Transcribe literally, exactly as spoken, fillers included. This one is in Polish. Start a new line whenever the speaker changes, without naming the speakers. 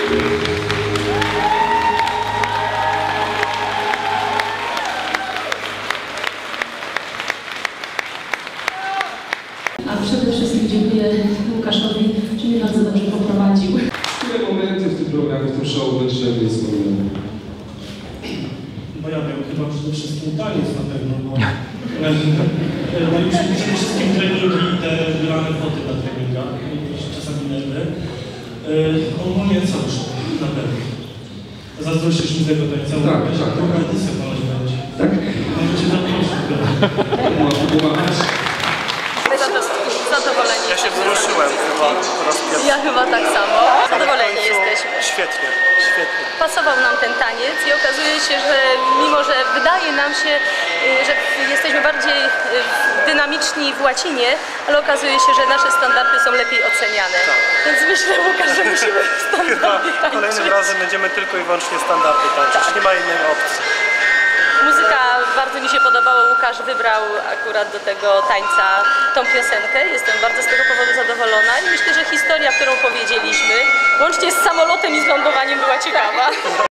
A przede wszystkim dziękuję Łukaszowi, że mnie bardzo dobrze poprowadził.
Które momenty w tym programie, w tym show najszczególniej wspominam?
No ja wiem, chyba przede wszystkim taniec na pewno, bo no już przede wszystkim treningi i te wylane poty na treningach, jakieś czasami nerwy. Ogólnie co już, na pewno. Zazdrościsz mi tego tańca, bo
Tak,
jakaś
tak.
druga edycja ponoć będzie.
Tak?
Może cię zaproszę.
Można pomagać.
Zadowoleni.
Ja się wzruszyłem chyba po raz pierwszy.
Ja chyba tak samo. Zadowoleni jesteśmy.
Świetnie, świetnie.
Pasował nam ten taniec i okazuje się, że mimo, że wydaje nam się, że jesteśmy bardziej dynamiczni w łacinie, ale okazuje się, że nasze standardy są lepiej oceniane.
Tak.
Więc myślę, Łukasz, że musimy standardy tańczyć.
Kolejnym razem będziemy tylko i wyłącznie standardy tańczyć. Nie ma innej opcji.
Muzyka bardzo mi się podobała, Łukasz wybrał akurat do tego tańca tą piosenkę. Jestem bardzo z tego powodu zadowolona i myślę, że historia, którą powiedzieliśmy, łącznie z samolotem i z lądowaniem była ciekawa.